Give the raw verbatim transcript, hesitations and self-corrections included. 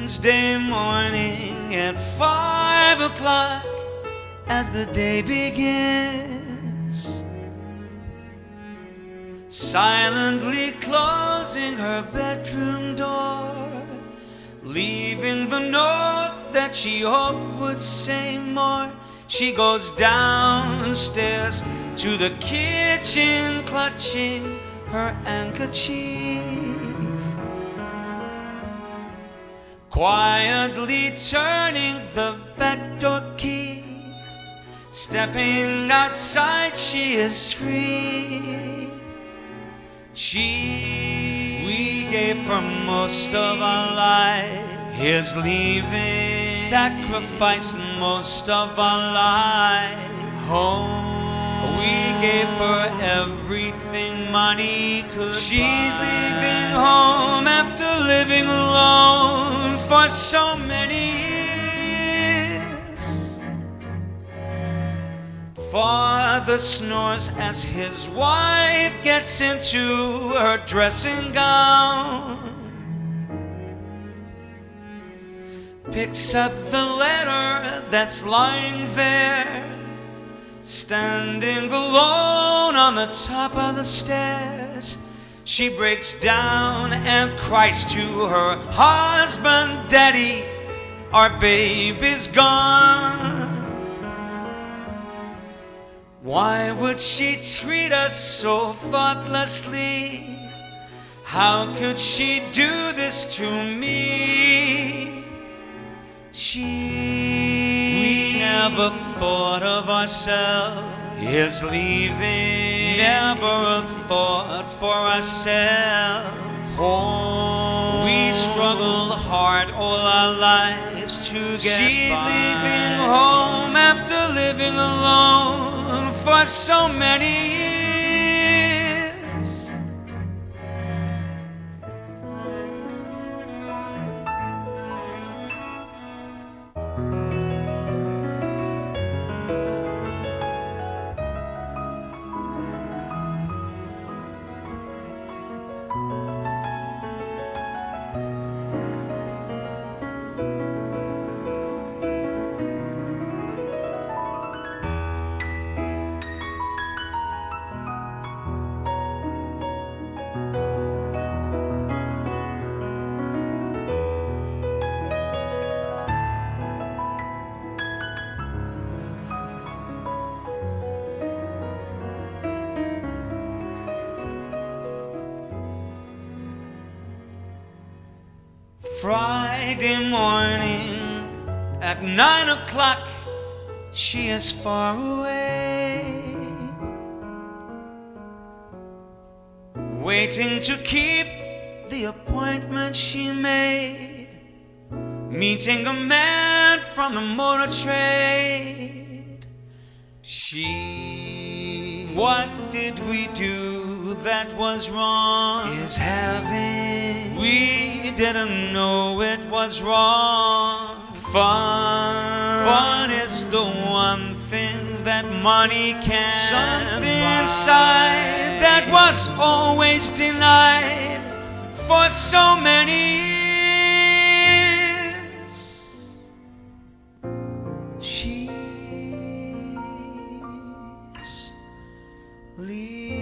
Wednesday morning at five o'clock, as the day begins, silently closing her bedroom door, leaving the note that she hoped would say more. She goes downstairs to the kitchen, clutching her handkerchief, quietly turning the back door key. Stepping outside, she is free. She, we gave her most of our lives, is leaving, sacrificing most of our lives. Home, we gave her everything money could She's buy. Leaving home after living alone for so many years. Father snores as his wife gets into her dressing gown, picks up the letter that's lying there, standing alone on the top of the stairs. She breaks down and cries to her husband, "Daddy, our baby's gone." Why would she treat us so thoughtlessly? How could she do this to me? She, we never thought of ourselves, is leaving, never a thought for ourselves. Oh, we struggled hard all our lives to get She's by. Leaving home after living alone for so many years. Friday morning at nine o'clock, she is far away, waiting to keep the appointment she made, meeting a man from the motor trade. She, what did we do that was wrong? Is having, we didn't know it was wrong. Fun, fun is the one thing that money can Something buy. Inside that was always denied for so many years. She's leaving.